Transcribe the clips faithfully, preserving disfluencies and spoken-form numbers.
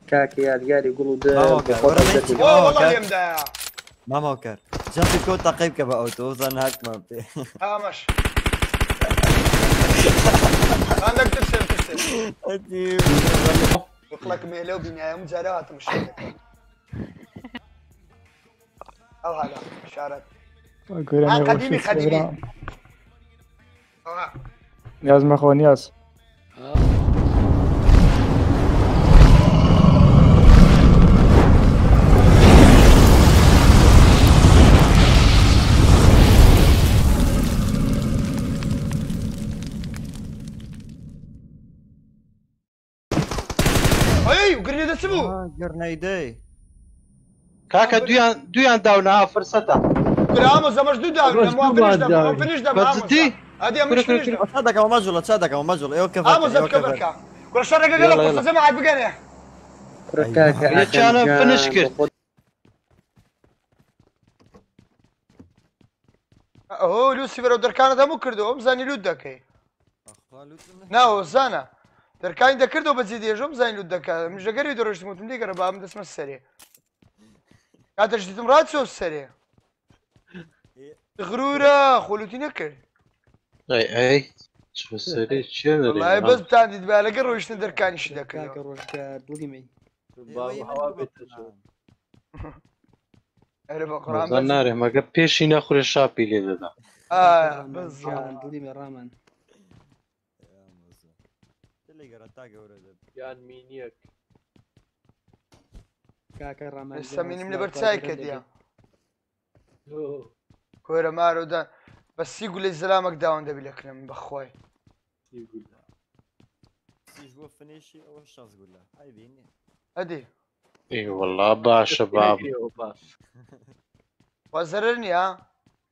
كاكي يادقاري يقولوا ده والله اليوم ده ما موكر جنبي كوت تقيب كبأوت وصل هاك ما بتي ها ماشي عندك ترسل ترسل يطلق ميلو بنهاية مجارات مش او هذا اشارات قديمي قديمي ياز ما اخوان ياز قرنيدة سبو اه قرنيدي كاكا دويان دويان داونا فرصتها برامز مش دو داونا مو فينيش دم فينيش دم بتزدي هذه مش فينيش دم صدق او مجول صدق او مجول ايوه كفر امز كفر كل شر قال لك فرصه سمعت بقني يا كان فينيش كرت اوه لوسيفر ودركان هذا مو كردو مزاني لودك ناو زانا دركاين دا كردو بزيد يجوم زين لودك مش قري درجت موت مدي قرب ام اسم السريع هذا جديد مرات سو السريع غرورة خلوتي نكر اي اي شو السريع شنو والله بس بتاعي دبالة قروا يشتن دركان يشدك كاكر وشكار دليمي عرف قرآن زناره ما قد بيشي ناخذ الشابي اللي ذا اه بالضبط دليمي رامان يان مينيك كاكا رامان لسه مين من برتسايك ديا كويرا مارو دا بس يقول لي سلامك داون ده بالكلام بخوي يقول يجوا فينيشي او الشخص يقول له هاي بيني ادي اي والله با شباب وزرني ها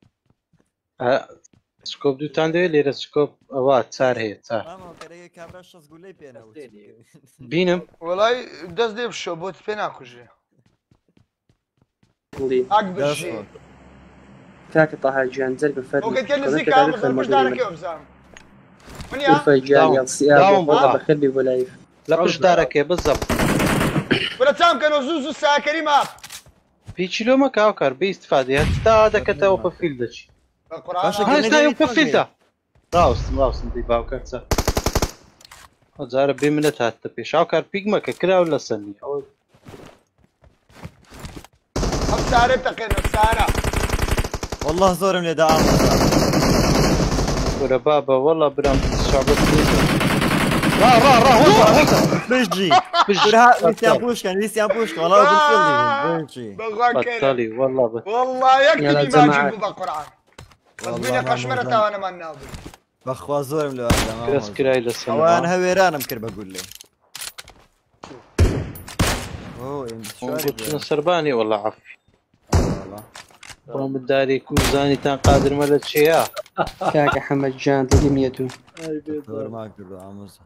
سكوب دو تاندي ليرا سكوب اوات صار هي صار ما كان كاميرا الشخص يقول لي بينا بينم والله داز دي بشو بوت فينا كوجي اكبر شيء كاكا طه جان زرق الفرد ممكن كان نسيك عامل مش دارك يا بزام من يا الفجان يلصياب بخير بولايف لا مش دارك بالضبط ولا تام كانوا زوزو الساعة كريمة بيجي لو ما كاوكر بيستفادي هتا هذا كتا اوبا فيلدش هاي ستا اوبا فيلدا راوس راوس ندي باوكر سا هزار بمنت هات بيش اوكر بيجما ككرا ولا سني هم سارة تقينا سارة والله زور من دعم ورا بابا والله برام شعبت را را را وصل وصل بيجي لسه بوش كان لسه بوش والله بتفلي بيجي بطلي والله بط... والله يكفي ما اجيب بالقران بس قشمرته وانا ما ناوي بخوا زور من هذا كراس كراي لسه وانا هويران مكر بقول لي اوه انت سرباني والله عفي والله قوم الداري يكون زاني تان قادر ملت شيء كاكا حمد جان تجي ميتو دور ما اقدر عموز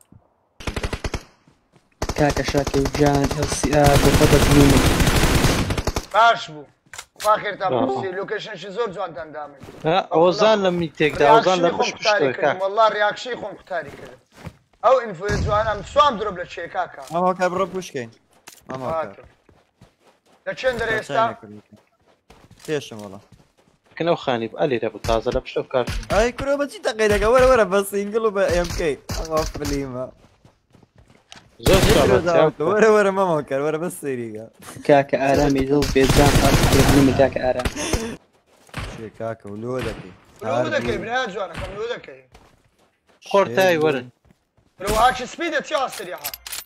كاكا شاكي جان السياب وفضل ميمو باش بو واخر تاع سي لوكيشن شي زور جوان تان دامي ها اوزان لم يتيك دا اوزان لم مش مشترك والله رياكشن يكون قتالي كذا او انفو جوانا مسوام ضرب لك شي كاكا ما هو كبر بوشكين ما هو لا تشندر يستا ايش والله كنا وخاني بقالي رابو تازه لبشو كار اي كرو ما جيت قيدك ورا ورا بس ينقلوا ام كي ما فليما زوج ورا ورا ما موكر ورا بس سيريغا كاكا ارامي ذو بيزان اصلا كاكا ارام شي كاكا ولودك ولودك ابن جوانا كم ولودك قرتاي ورا لو هاك سبيد تشا سريعه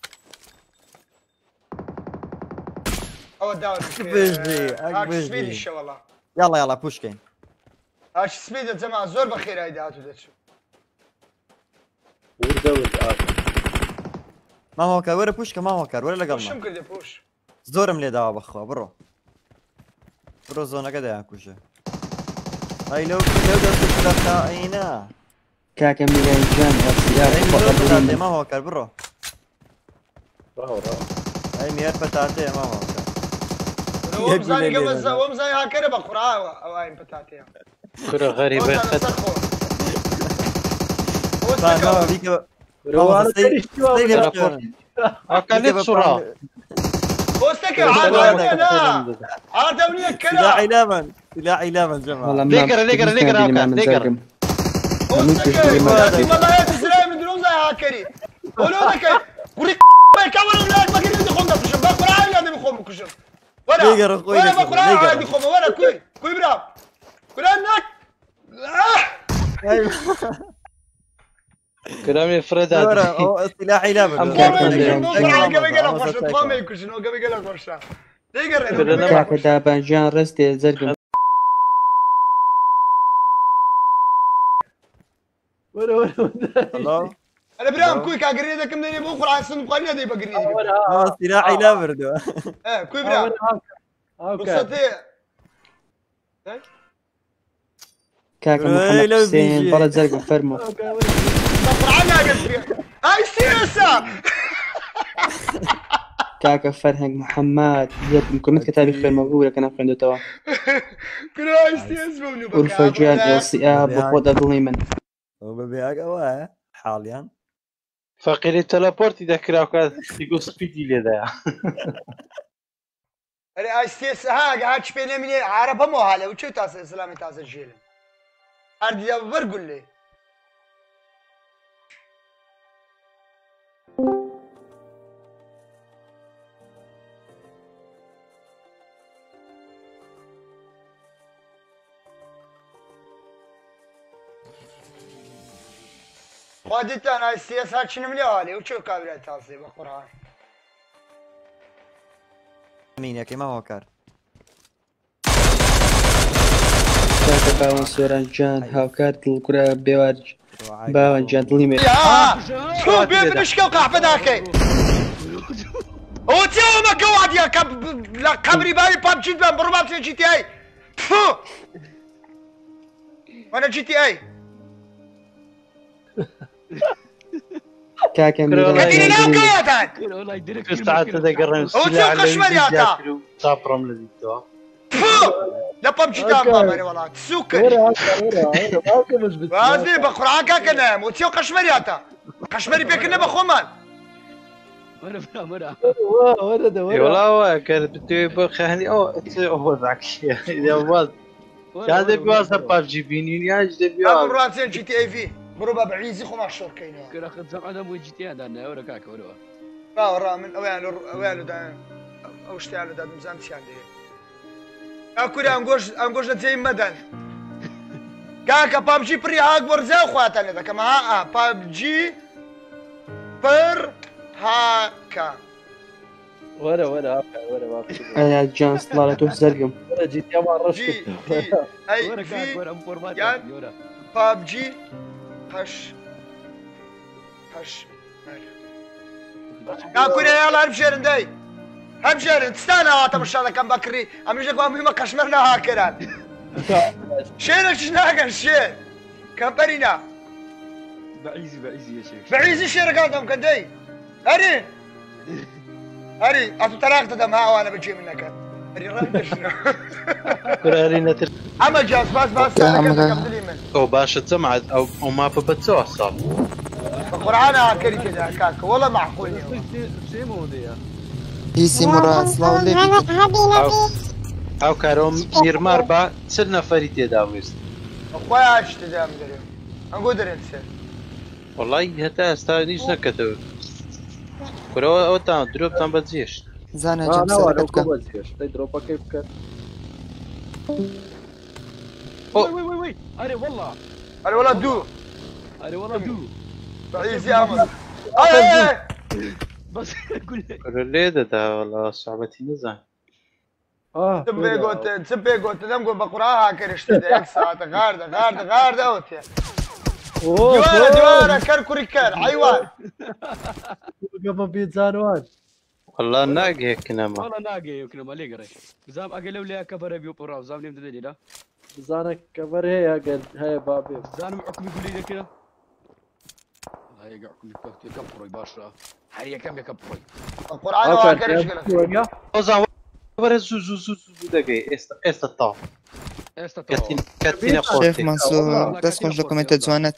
او داون بيجي هاك سبيد ان شاء الله يلا يلا بوشكين هاك سبيد يا جماعه زور بخير هيدا هاتو دشو ودود ما هو كار ورا بوشكا ما هو كار ولا قبل شو ممكن بوش زور ملي داوا بخوا برو برو زونا قد ياكوشه هاي لو لو دست خاينه كاكا ميلان جان السياب ما هو كار برو راهو راهو هاي مير بتاتي ما هو هو مزاي قبل هو مزاي هاكر بقرا او هاي بتاتي كره غريبه هو بيك روان ستيل اكلت بسرعه بوستك عادوني انا عادوني الكلام سلاحي لمن سلاحي لمن جماعة والله ليقرا ليقرا ليقرا ليقرا بوستك والله يا تسلم من دون زي هاكري قولوا لك وريك كمان ولا ما كنت تخون ده بشم بقرا عادي بخون بكشم ولا ولا بقرا عادي خون ولا كوي كوي برام كل انك ايوه كلام يفرد هذا سلاحي لمن كاكا دابانجان رستي زرقم ولا ولا الله انا برام كوي كاغري ذاك منين بكره على سن قلنا دي بقري اه سلاحي لمن دو اه كوي برام رصتي كاكا محمد حسين بلد زرقم فرمو بقرا قلت هاي سياسه كاكا فرهنج محمد زرقم كنت كتابي خير مقبولة كان عنده توا كل هاي سياسه ونو والفجان الصياب وخوض ظليما وببيعك اوه حاليا فقير التلابورت يذكر يقول سبيدي لي ذا هاي سياسه ها قاعد شبينا من عرب مو هلا وشو تاس اسلامي تاس الجيل اردي برقول لي خودت انا السياسات شنو مليالي وشو كابريت تاصي بالقران مين يا كيما هو كار كاكا باون سورانجان هاوكات الكرة بيوارج باونجان ظليما يا شو بيفنش كو قاع فداكي وتيو ما قواد يا كاب لا كابري باي باب جي بام برباب جي تي اي فو وانا جي تي اي كاكا قاعدين ناو قوادان والله يديرك استعدت تقرن وتيو قشمر يا تا صابرم الذي تو فو لا باب جي تام ماني والله تسوكر ورا ورا ورا ما كمش بت وازني بقران كاكا نام وتيو قشمر يا تا قشمري بيكنا بخومان ورا ورا ورا ده اي ورا والله هو كان بده بخهني او هو ذاك اذا باز هذا بيوصل باب جي بيني يا جدي ابو بيوصل راسين جي تي اي في بروبا بعيزي خو مشهور كاين كنا خد زعما انا مو جي تي هذا ورا كاك ورا لا ورا من اوانو اوانو دا او اشتعلو دا مزام تشاندي اكوري انغوش انغوش زي مدن كاكا بابجي بري اكبر زي اخواتنا ذاك ما ها بابجي بر هاكا ورا ورا ورا ورا انا جان صلالته زرقم ورا جيت يا ما جي رشت تي اي ورا كاك في ورا مفورمات يان. ورا بابجي هش هش كاكوري يلا ابشر ندي ابشر تستنى هات مش هذا كان بكري امجي قام ما كشمرنا هاكران شير شناقن شير كبرينا بعيزي بعيزي يا شيخ بعيزي شير قدام كدي هري هري اتو تراكت دم ها وانا بجي منك هري رد شنو كرارينا تر اما جاز بس بس انا كنت قبل من او باش تسمعت او او ما ببتسو اصلا القران هاكري كذا كاك والله معقول سيمو دي بيسي مراس لولي او كاروم ميرمار با سر نفري تداويست اخويا ايش تدام دري نقول دري انت والله حتى استانيش نكتو كرو او تا دروب تام بزيش زانا انا جنب ورا سرقتك كوبازيش تضرب كيف كان وي وي وي وي اري والله الولد دو اري والله دو بعيز يا عمر اي بس اقول لك كرليدا دا والله صعبتي نزان اه تبي قلت تبي قلت دم قول بقراها كرشت ديك ساعة غارده غارده غارده اوتي دوارة دوارة كركوري كر حيوان قبل بيت زانوان والله ناقي هيك نما والله ناقي يمكن ما لي قري زام اقل ولا كبر بيو برا زام نيم تدري لا زانك كبر هي قال هي بابي زان معكم يقول لي كذا هاي قاعكم يكبروا باشا هاي كم يكبروا القرآن هو كرش قلت اوزا ورا زو زو زو زو دقي است است طاف كاتين كاتين شيخ خوتي منصور تسخن دوكومنتات زوانت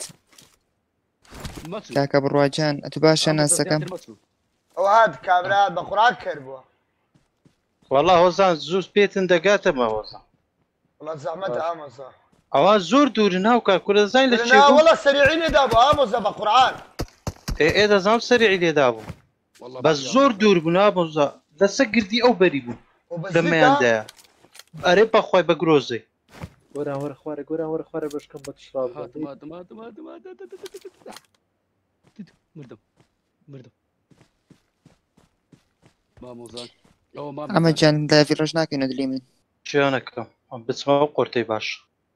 كاكا برواجان اتباشا انا سكن وهاد كاميرات بقرآن كربوا والله هۆزان زوو پێتن دەگاتەمە هۆزان والله زحمتها ئامۆزا ئەوان زۆر دوورن هاوکار کورە دەزانین لە چێ لا بوو والله سريعين لێدا بوو ئامۆزا بە قورعان ئێ دەزانم سەریعی لێدا بوو بەس زۆر دوور بوون ئامۆزا دەسە گردی ئەو بەری بوون لەمەیاندایە ئەرێ بەخوای بە گرۆزەی گۆران وەرە خوارە گۆران وەرە خوارە بەشکەم بە تشراب هاتم هاتم هاتم هاتم هاتم مردم مردم مامۆزان ئەوە مام ئەمە جان داوی ڕۆژ ناکەینە دلی من گیانەکەم بچمەوە قورتەی باش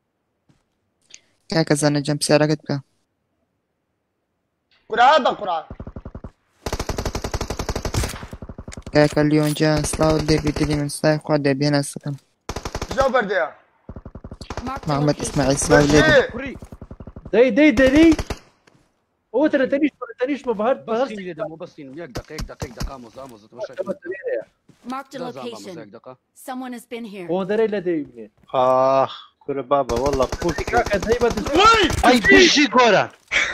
کاکە زانە جەم پرسیارەکەت بکە قورعان بە قورعان کاکە لیۆنجا سڵاو دەبی دلی من سلای خوا دەبێ ناسەکەم ژاو بەردەیە محەممەد ئیسماعیل سڵاو لێبێ کوڕی دەی دەی دەری ئەوە تەنە تەنیشت تەنیشتمە بەهەر بەسین لێدەمەوە بەستین یەک دقە یەک دقە یەک دقە مۆزا مۆزە تەماشا Marked a location. Someone has been here. بۆندەرەی لە دەوی بنێ ئاخ کورە بابە وەڵە پوتی کاکە دەی بە ئەی بژی گۆران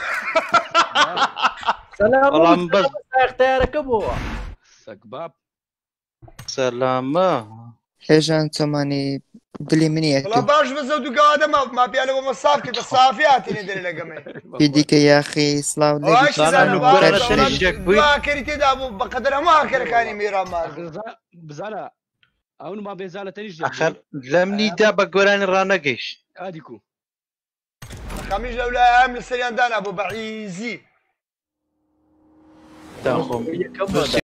سەلام بەڵام بەس اختیارەکە بووە سەگ باب سەلامە هێژان چۆمانی دلی منیە والله باش بە زەوت و گەوادەما ما پیالەوە مەساف کردە سافی هاتینێ دەرێ لەگەمێ پێ دیکە یاخی سڵاو دواکەری تێدا بوو بەقەدەر هەموو هاکەرەکانی میێرانمان بزانە ئەون ما بێزانە تەنیش ئەخەر لەمنیدا بە گۆرانی ڕانەگەیشت ئادیکو خەمیش لەولای ئەم لە سەریاندانا بۆ بەعیزی داخۆم